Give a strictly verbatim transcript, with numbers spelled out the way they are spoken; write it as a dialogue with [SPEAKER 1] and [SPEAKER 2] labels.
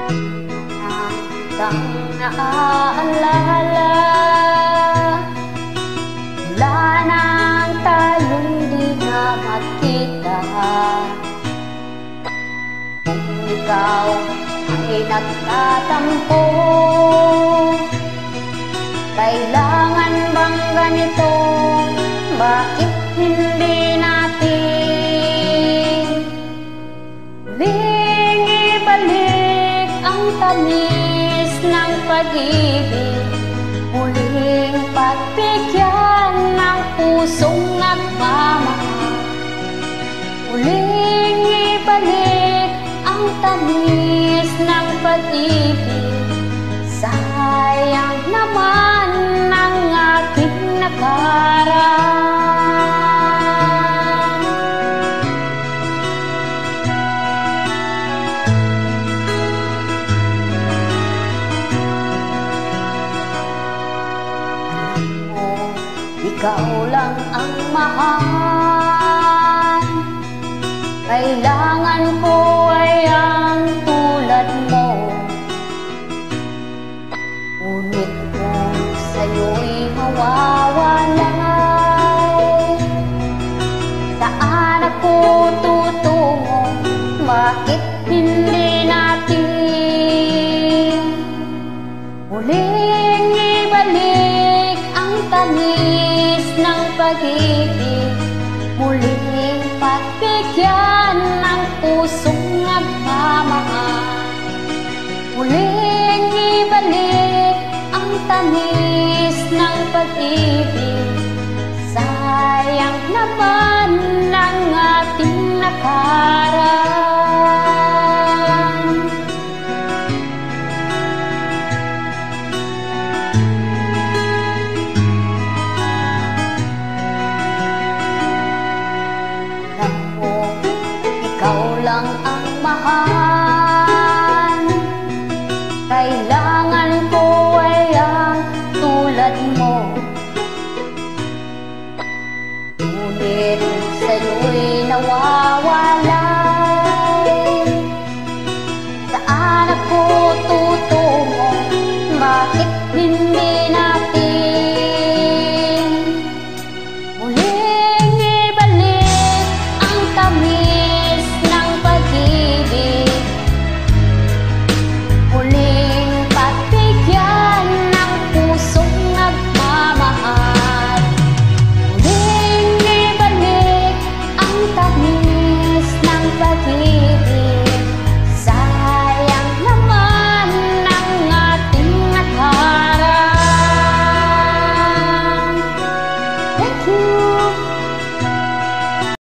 [SPEAKER 1] Kang naaalala, wala nang tayo'y di na magkita. Kung ikaw ay nagtatampo, kailangan bang ganito? Bakit hindi natin muling ibalik ang tamis ng pag-ibig, muling pagbigyan ng pusong nagmamahal, muling ibalik ang tamis ng pag-ibig. Sayang naman ang aking nakaraan. Ikaw lang ang mahal, kailangan ko ay ang tulad mo. Ngunit kung sa'yo'y mawawalay, saan ako tutungo? Bakit hindi natin muling ibalik ang tamis ng pag-ibig, muling pagbigyan ng pusong nagmamahal, muling ibalik ang tamis ng pag-ibig. Sayang naman ang ating nakaraan. Ikaw lang ang mahal, kailangan ko ay ang tulad mo. Ngunit sa'yo'y nawawalay, saan ako tutungo? Bakit hindi